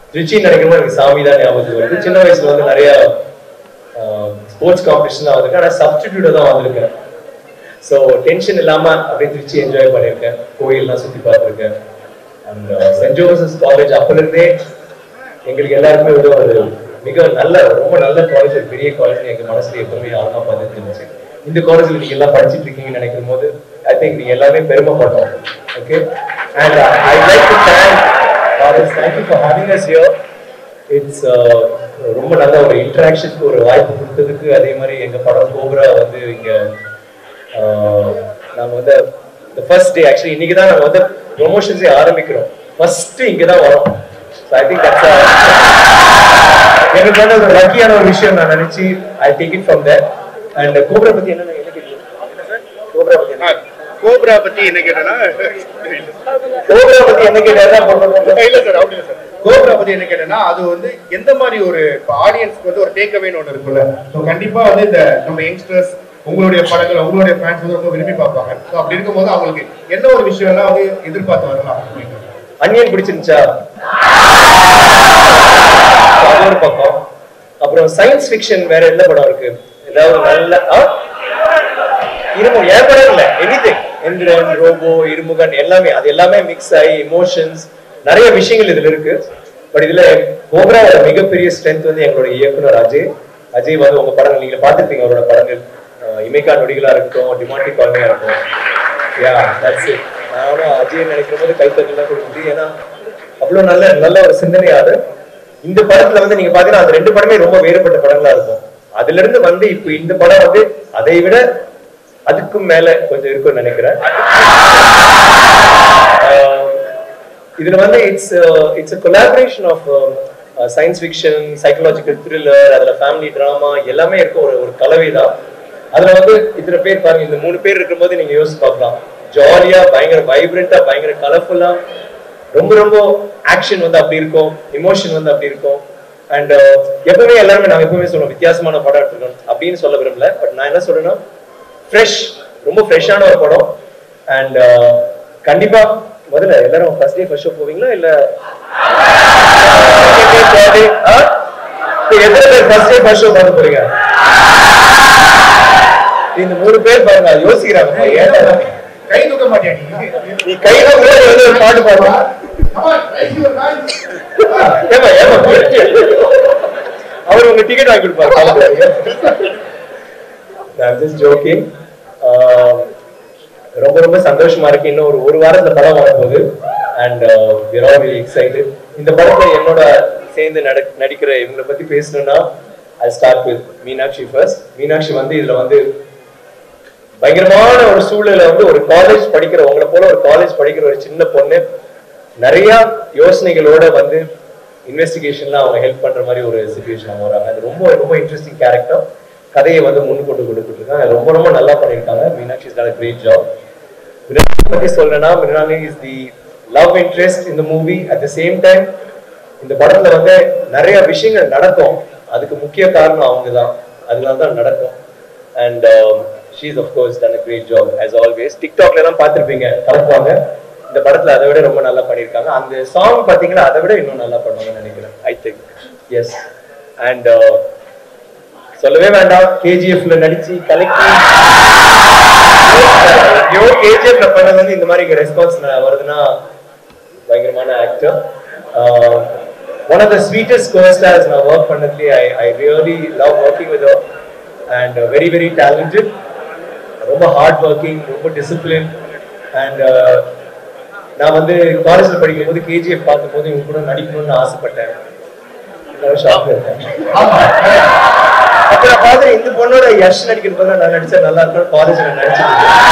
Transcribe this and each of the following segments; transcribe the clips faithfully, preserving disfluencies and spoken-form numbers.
திருச்சி நினைக்கிறோம் எனக்கு சாமி தான் ஞாபகத்துக்கு வருது. சின்ன வயசுல வந்து நிறைய ஸ்போர்ட்ஸ் காம்படிஷன் வந்திருக்கேன். ஆனால் சப்ஸ்டிடியூட்டா தான் வந்திருக்கேன். ஸோ டென்ஷன் இல்லாம அப்படியே திருச்சி என்ஜாய் பண்ணியிருக்கேன். கோயில்லாம் சுற்றி பார்த்துருக்கேன். அண்ட் சென்ட் ஜோசப்ஸ் காலேஜ் அப்போலேருந்தே எங்களுக்கு எல்லாருக்குமே வந்து ஒரு மிக நல்ல ரொம்ப நல்ல காலேஜ், ஒரு பெரிய காலேஜ் எங்க மனசுல எப்பவுமே ஆழமா பதிஞ்சிருந்துச்சு. இந்த காலேஜ்ல நீங்க எல்லாம் படிச்சுட்டு இருக்கீங்கன்னு நினைக்கும் போது ஐ திங்க் நீங்க எல்லாமே பெருமைப்பட்டோம். Okay, and I like to thank fathers, thank you for having us here. It's ரொம்ப நல்ல ஒரு இன்டராக்ஷனுக்கு ஒரு வாய்ப்பு கொடுத்ததுக்கு. அதே மாதிரி எங்க படம் கோப்ரா வந்து இங்க நாங்க வந்து ஃபர்ஸ்ட் டே ஆக்சுவலி இன்னைக்கு தான் நாங்க வந்து ப்ரொமோஷன்ஸே ஆரம்பிக்கிறோம். ஃபர்ஸ்ட் இங்க தான் வரோம். ஸோ ஐ திங்க் தட்ஸ் எனக்கு வந்து ஒரு லக்கியான ஒரு விஷயம் நான் நினைச்சு I take it from there. And Cobra பத்தி என்ன என்ன கேட்டீங்க? கோப்ரா பத்தி என்ன கோப்ரா பத்தி என்ன கேட்டேன்னா கோப்ரா பத்தி என்ன கேட்டா இல்ல சார் அப்படி சார் கோப்ரா பத்தி என்ன கேட்டேன்னா அது வந்து எந்த மாதிரி ஒரு ஆடியன்ஸ்க்கு வந்து ஒரு டேக் அவேன்னு ஒன்று இருக்குல்ல. ஸோ கண்டிப்பா வந்து இந்த நம்ம யங்ஸ்டர்ஸ் உங்களுடைய படங்கள் உங்களுடைய ஃபேன்ஸ் வந்து ரொம்ப விரும்பி பார்ப்பாங்க. ஸோ அப்படி இருக்கும்போது அவங்களுக்கு என்ன ஒரு விஷயம்லாம் வந்து எதிர்பார்த்து வரலாம்? அன்னியன் பிடிச்சிருந்துச்சா? அது ஒரு பக்கம். அப்புறம் சயின்ஸ் ஃபிக்ஷன் வேற என்ன படம் இருக்கு? ஏதாவது நல்ல இருமு ஏன் படம் இல்ல எனிதிங் எந்திரன், ரோபோ, இருமுகன் எல்லாமே அது எல்லாமே மிக்ஸ் ஆகி இமோஷன்ஸ் நிறைய விஷயங்கள் இதுல இருக்கு. பட் இதுல கோப்ரா மிகப்பெரிய ஸ்ட்ரென்த் வந்து எங்களோட இயக்குனர் அஜய். அஜய் வந்து உங்க படங்கள் நீங்க பார்த்துருப்பீங்க, அவரோட படங்கள் இமைக்கா நொடிகளா இருக்கட்டும், டிமாண்டி காலனியா இருக்கும். Yeah that's it. நானும் அஜய் நினைக்கிற போது கைத்தட்டலாம் கொடுக்குது. ஏன்னா அவ்வளவு நல்ல நல்ல ஒரு சிந்தனையாரு. இந்த படத்துல வந்து நீங்க பாத்தீங்கன்னா அந்த ரெண்டு படமே ரொம்ப வேறுபட்ட படங்களா இருக்கும். அதுல இருந்து வந்து இப்ப இந்த படம் வந்து அதை விட அதுக்கும் மேல கொஞ்சம் இருக்கும்னு நினைக்கிறேன். இதுல வந்து it's it's a collaboration of science fiction, psychological thriller, அதுல ஃபேமிலி டிராமா எல்லாமே இருக்கும். ஒரு ஒரு கலவை தான். அதுல வந்து இத்தனை பேர் பாருங்க, இந்த மூணு பேர் இருக்கும்போது நீங்க யோசிச்சு பார்க்கலாம். ஜாலியா, பயங்கர வைப்ரண்டா, பயங்கர கலர்ஃபுல்லா, ரொம்ப ரொம்ப ஆக்ஷன் வந்து அப்படி இருக்கும், இமோஷன் வந்து அப்படி இருக்கும். அண்ட் எப்பவுமே எல்லாருமே நாங்க எப்பவுமே சொல்லுவோம் வித்தியாசமான படம் எடுத்துக்கணும் அப்படின்னு சொல்ல விரும்பல. பட் நான் என்ன சொல்றேன்னா ஃப்ரெஷ், ரொம்ப ஃப்ரெஷ்ஷான ஒரு படம். அண்ட் கண்டிப்பா முதல்ல எல்லாரும் ஃபர்ஸ்ட் டே ஃபர்ஸ்ட் ஷோ போவீங்களா இல்ல எத்தனை பேர் ஃபர்ஸ்ட் டே ஃபர்ஸ்ட் ஷோ பார்க்க போறீங்க? இந்த மூணு பேர் பாருங்க யோசிக்கிறாங்க. கை தூக்க மாட்டேன் நீ கை தூக்க ஒரு பாட்டு பாடுவா. ஏமா ஏமா அவர் உங்க டிக்கெட் வாங்கி கொடுப்பாரு. நான் ஜஸ்ட் ஜோக்கிங். ரொம்ப ரொம்ப சந்தோஷமா இருக்கு. இன்னும் ஒரு ஒரு வாரத்துல படம் வரப்போகுது. And we are all very excited. இந்த படத்துல என்னோட சேர்ந்து நடிக்கிற இவங்களை பத்தி பேசணும்னா I start with Meenakshi first. Meenakshi வந்து இதுல வந்து பயங்கரமான ஒரு சூழல வந்து ஒரு காலேஜ் படிக்கிற உங்களை போல ஒரு காலேஜ் படிக்கிற ஒரு சின்ன பொண்ணு நிறைய யோசனைகளோட வந்து இன்வெஸ்டிகேஷன்லாம் அவங்க ஹெல்ப் பண்ற மாதிரி ஒரு சிச்சுவேஷன் அவங்க வராங்க. அது ரொம்ப ரொம்ப இன்ட்ரெஸ்டிங் கேரக்டர். கதையை வந்து முன்னு கொண்டு கொடுத்துட்டு இருக்காங்க. ரொம்ப ரொம்ப நல்லா பண்ணியிருக்காங்க. Meenakshi is done a great job. Mirnalini பத்தி சொல்றேன்னா Mirnalini is the love interest in the movie. At the same time இந்த படத்துல வந்து நிறைய விஷயங்கள் நடக்கும். அதுக்கு முக்கிய காரணம் அவங்க தான். அதனால தான் நடக்கும். And she is of course done a great job as always. டிக்டாக்ல எல்லாம் பார்த்திருப்பீங்க, கலக்குவாங்க. இந்த படத்துல அதை விட ரொம்ப நல்லா பண்ணியிருக்காங்க. அந்த சாங் பாத்தீங்கன்னா அதை விட இன்னும் நல்லா பண்ணுவாங்கன்னு நினைக்கிறேன். I think S. அண்ட் சொல்லவே வேண்டாம், கேஜிஎஃப்ல நடிச்சு கலக்கி கேஜிஎஃப்ல பண்ணது வந்து இந்த மாதிரி ரெஸ்பான்ஸ் வருதுன்னா பயங்கரமான actor. One of the sweetest co-stars நான் ஒர்க் பண்ணதுலேயே I I really love working with her. And very very talented, ரொம்ப ஹார்ட் ஒர்க்கிங், ரொம்ப டிசிப்ளின். அண்ட் நான் வந்து காலேஜில் படிக்கும் போது கேஜிஎஃப் பார்க்கும் போது இவங்க கூட நடிக்கணும்னு ஆசைப்பட்டேன். ஷாக் இருக்கேன். அப்புறம் பார்த்து இந்த பொண்ணோட யஷ் நடிக்கிறது நான் நடிச்சா நல்லா இருக்கும். காலேஜ்ல நடிச்சது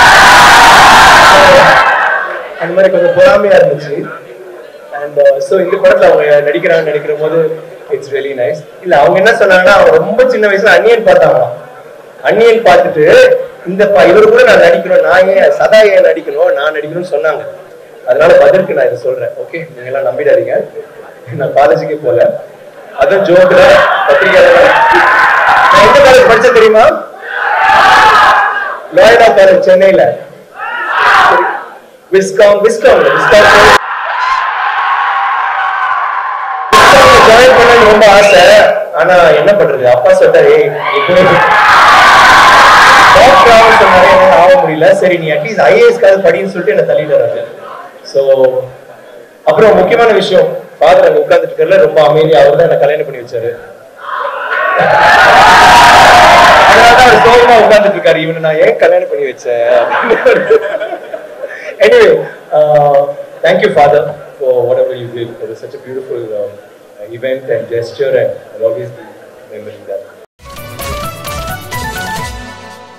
அந்த மாதிரி கொஞ்சம் பொறாமையா இருந்துச்சு. அண்ட் ஸோ இந்த படத்துல அவங்க நடிக்கிறாங்க நடிக்கிற போது இட்ஸ் ரியலி நைஸ். இல்ல அவங்க என்ன சொன்னாங்கன்னா அவங்க ரொம்ப சின்ன வயசுல அன்னியன் பார்த்தாங்களாம். அன்னியன் பார்த்துட்டு இந்த இவரு கூட நான் நடிக்கணும், நான் ஏன் சதா ஏன் நடிக்கணும், நான் நடிக்கணும்னு சொன்னாங்க. அதனால பதிலுக்கு நான் இதை சொல்றேன். ஓகே, நீங்க எல்லாம் நம்பிடாதீங்க, நான் காலேஜுக்கே போல. அதுவும் ஜோக்ல பத்திரிகையாளர் நான் எந்த காலேஜ் படிச்ச தெரியுமா? லோயடா காலேஜ் சென்னையில. விஸ்காம் விஸ்காம் விஸ்காம் ஆசை. ஆனா என்ன பண்றது, அப்பா சொல்றாரு டாக்டர் சொன்னாரு, என்னால ஆக முடியல. சரி நீ அட்லீஸ்ட் ஐஏஎஸ் காவது படின்னு சொல்லிட்டு என்ன தள்ளிடுறாரு. சோ அப்புறம் முக்கியமான விஷயம், ஃபாதர் அங்க உட்கார்ந்துட்டு இருக்கல, ரொம்ப அமைதியா அவர் தான் என்ன கல்யாணம் பண்ணி வச்சாரு. அதனாலதான் அவர் சோகமா உட்கார்ந்துட்டு இருக்காரு, இவனை நான் ஏன் கல்யாணம் பண்ணி வச்சேன். Anyway, uh, thank you, Father, for whatever you did. It was such a beautiful um, event and gesture, and I'll always be remembering that.